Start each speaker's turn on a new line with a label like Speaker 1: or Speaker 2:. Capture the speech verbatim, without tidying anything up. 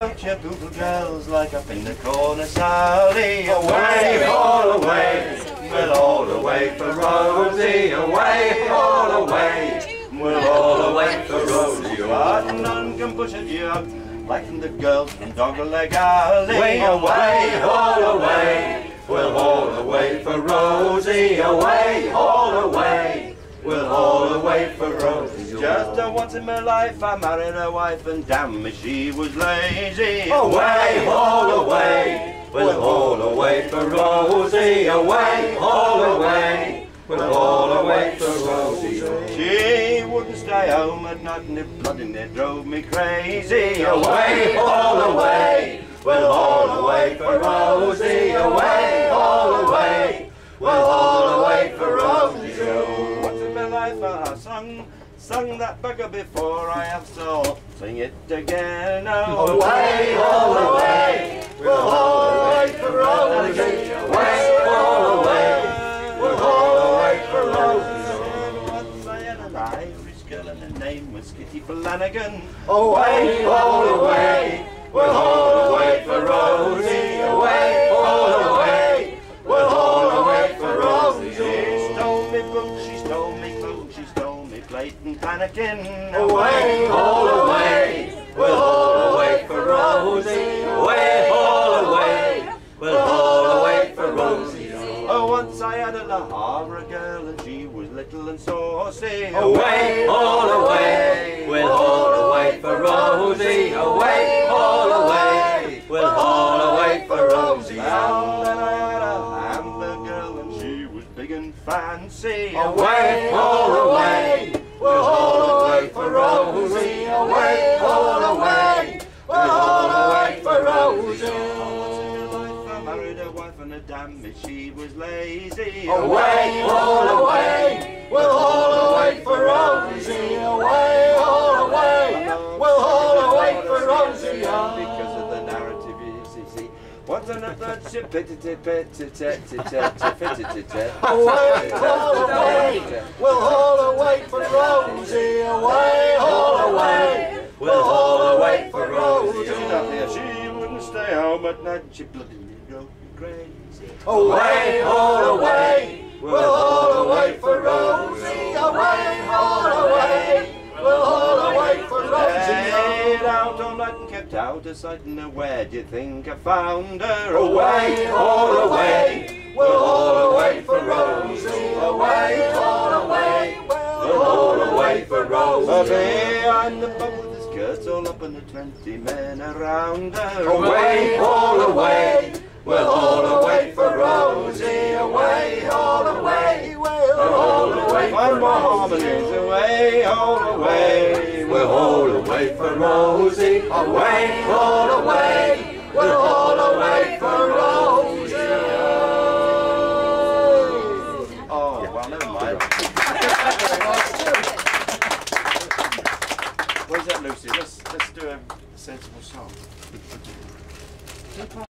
Speaker 1: Your poodle girls like up in the corner, Sally. Away, all away, we'll all away for Rosie. Away, all away, we'll all away for Rosie. But none can push at you like from the girls from Dogleg Alley. Away, all away, we'll all away for Rosie. Away, all away, we'll all away for Rosie. Just uh, once in my life I married a wife, and damn me she was lazy. Away, all away, we'll all away for Rosie. Away, all away, we'll all away for Rosie. She wouldn't stay home at night, and it bloody near drove me crazy. Away, all away, we'll all away for Rosie. Away, all away, we'll all away for Rosie. Once in my life I sung, sung that bugger before I have, so sing it again. Oh, away, all away, we'll all away for Rosie. Away, all away, we'll all away for Rosie. Once I had an Irish girl and her name was Kitty Flanagan. Away, all away, we'll all away for Rosie. Away, all away, we'll all away for Rosie. She stole me books, she stole me clothes, she stole me plate and pannikin. Away, all away, we'll all away for Rosie. Away, all away, we'll all away for Rosie. Oh, once I had a La Havre girl, and she was little and saucy. Away, all away, we'll all away for Rosie. Away, all away, we'll all away for Rosie. And then I had a Hamburg girl, and she was big and fancy. Away, all away, we'll all away for Rosie. Away, all away, we'll all away for Rosie. I married a wife, and a damn me she was lazy. Away, all away, we'll all away for Rosie. Away, all away, we'll all away for Rosie. Because of the narrative, you see. What's another chip? Away, all away, we'll all away for Rosie. Away, all away, we'll all away for Rosie. She wouldn't stay home at night, she bloody drove me crazy. Away, all away, we'll all away for Rosie. Away, all away, we'll all away for Rosie. Stayed out all night and kept out of sight, and where do you think I found her? Away, all away, we'll all away for Rosie. Away, all away, we'll all away for Rosie. Behind the bum with the skirts all up and the twenty men around her. Away, all away, we'll all away for Rosie. Away, all away, we'll all away for Rosie. Away, all away, we'll all away for Rosie. Away, all away, we'll all away for Rosie. Oh, well, never mind. Where's that, Lucy? Let's let's do a sensible song.